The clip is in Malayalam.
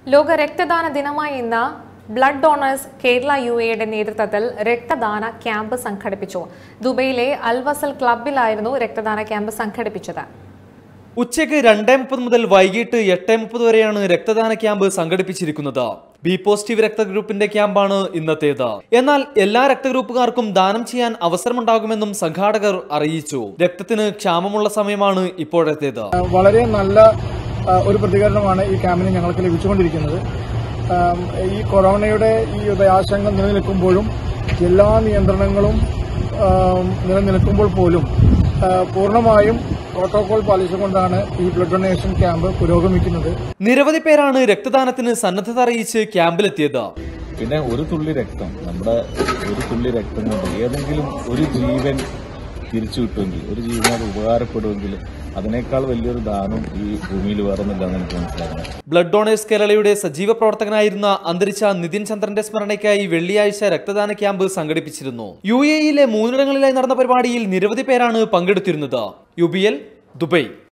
ലോക രക്തദാന ദിനമായ ഇന്ന് ബ്ലഡ് ഡോണേഴ്സ് കേരള യുടെ നേതൃത്വത്തിൽ രക്തദാന ക്യാമ്പ് സംഘടിപ്പിച്ചു. ദുബൈയിലെ അൽവസൽ ക്ലബ്ബിലായിരുന്നു രക്തദാന ക്യാമ്പ് സംഘടിപ്പിച്ചത്. ഉച്ചയ്ക്ക് 2:30 മുതൽ വൈകിട്ട് 8:30 വരെയാണ് രക്തദാന ക്യാമ്പ് സംഘടിപ്പിച്ചിരിക്കുന്നത്. ബി പോസിറ്റീവ് രക്തഗ്രൂപ്പിന്റെ ക്യാമ്പാണ് ഇന്നത്തേത്. എന്നാൽ എല്ലാ രക്തഗ്രൂപ്പുകാർക്കും ദാനം ചെയ്യാൻ അവസരമുണ്ടാകുമെന്നും സംഘാടകർ അറിയിച്ചു. രക്തത്തിന് ക്ഷാമമുള്ള സമയമാണ് ഇപ്പോഴത്തേത്. വളരെ നല്ല ഒരു പ്രതികരണമാണ് ഈ ക്യാമ്പിന് ഞങ്ങൾക്ക് ലഭിച്ചുകൊണ്ടിരിക്കുന്നത്. ഈ കൊറോണയുടെ ഈ ആശങ്ക നിലനിൽക്കുമ്പോഴും എല്ലാ നിയന്ത്രണങ്ങളും നിലനിൽക്കുമ്പോൾ പോലും പൂർണ്ണമായും പ്രോട്ടോകോൾ പാലിച്ചുകൊണ്ടാണ് ഈ ബ്ലഡ് ഡൊണേഷൻ ക്യാമ്പ് പുരോഗമിക്കുന്നത്. നിരവധി പേരാണ് രക്തദാനത്തിന് സന്നദ്ധത അറിയിച്ച് ക്യാമ്പിലെത്തിയത്. പിന്നെ ഒരു തുള്ളി രക്തം, നമ്മുടെ ഒരു തുള്ളി രക്തം കൊണ്ട് ഏതെങ്കിലും ഒരു ജീവൻ തിരിച്ചു കിട്ടുമെങ്കിൽ, ഒരു ജീവനത് ഉപകാരപ്പെടുമെങ്കിൽ അതിനേക്കാൾ വലിയൊരു ദാനം ഈ ഭൂമിയിൽ വേറൊന്നുമില്ലെന്ന് എനിക്ക് മനസ്സിലാക്കണം. ബ്ലഡ് ഡോണേഴ്സ് കേരളയുടെ സജീവ പ്രവർത്തകനായിരുന്ന അന്തരിച്ച നിതിൻ ചന്ദ്രന്റെ സ്മരണയ്ക്കായി വെള്ളിയാഴ്ച രക്തദാന ക്യാമ്പ് സംഘടിപ്പിച്ചിരുന്നു. UAE-യിലെ 3 ഇടങ്ങളിലായി നടന്ന പരിപാടിയിൽ നിരവധി പേരാണ് പങ്കെടുത്തിരുന്നത്. UBL, Dubai.